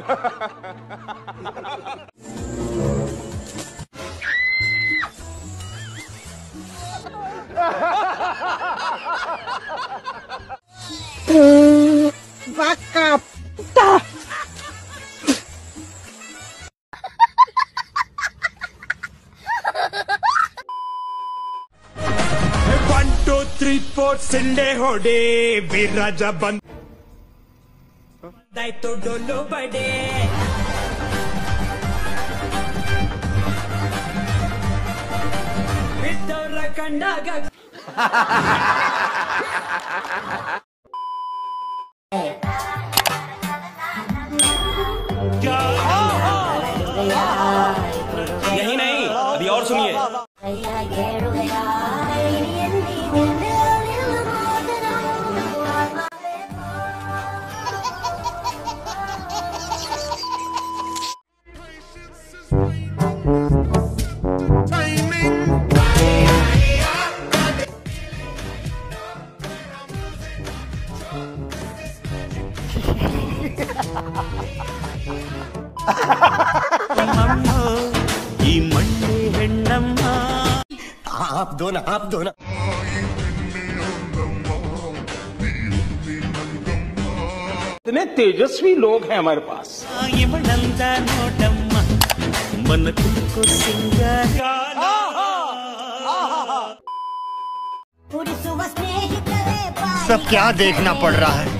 Backup. 1 2 3 4 ಸಿಂಡೆ ಹೊಡೆ ವಿರಾಜ ಬಂದಾಯ್ತು ಡೊಳ್ಳು ಬಡೆ ಬಿದ್ದವ್ರ ಕಂಡಾಗ यही नहीं, अभी और सुनिए। आप दो ना इतने तेजस्वी लोग हैं हमारे पास। मन को सब क्या देखना पड़ रहा है।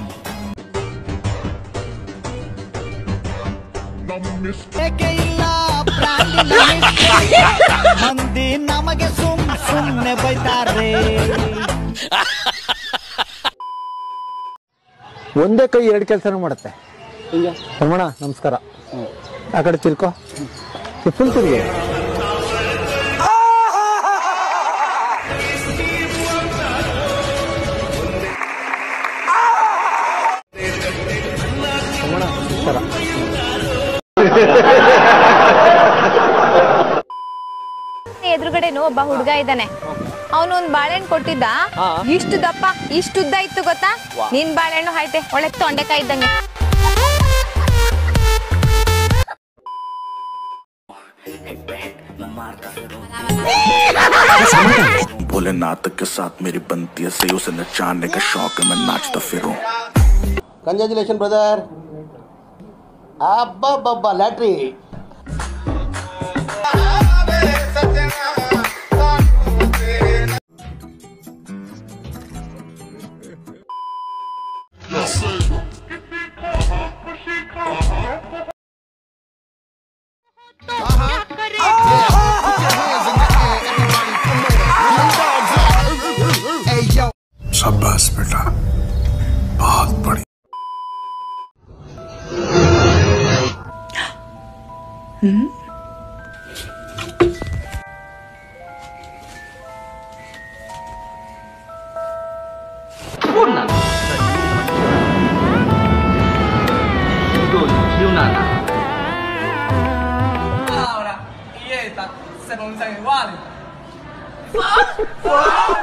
ಮಂದಿ ನಮಗೆ ಸುಮ್ಮನೆ ಬೈತಾರೆ. ಒಂದೇ ಕೈ ಎರಡು ಕೆಲಸನೂ ಮಾಡುತ್ತೆ. ರಮಣ ನಮಸ್ಕಾರ. ಆ ಕಡೆ ತಿರ್ಕೋ, ಫುಲ್ ತಿರ್ಗಿ. ರಮಣ ನಮಸ್ಕಾರ. ಎದುರುಗಡೆನು ಒಬ್ಬ ಹುಡುಗ ಇದ್ದಾನೆ. ಅವನು ಒಂದ್ ಬಾಳೆಹಣ್ಣು ಕೊಟ್ಟಿದ್ದ. ಇಷ್ಟು ದಪ್ಪ ಇಷ್ಟು ಉದ್ದ ಇತ್ತು ಗೊತ್ತಾ? ನಿನ್ ಬಾಳೆಹಣ್ಣು ಐತೆ ಒಳ್ಳೆ ತೊಂಡೆಕಾಯಿ ಇದ್ದಂಗೆ. भोलेनाथ के साथ मेरी बनती है सही, उसे नचाने का शौक है, मैं नाचता फिरूं। Congratulation brother. अब्बा लैटरी। शाबाश बेटा, बहुत बढ़िया। Ahora, y esta se pronuncian iguales.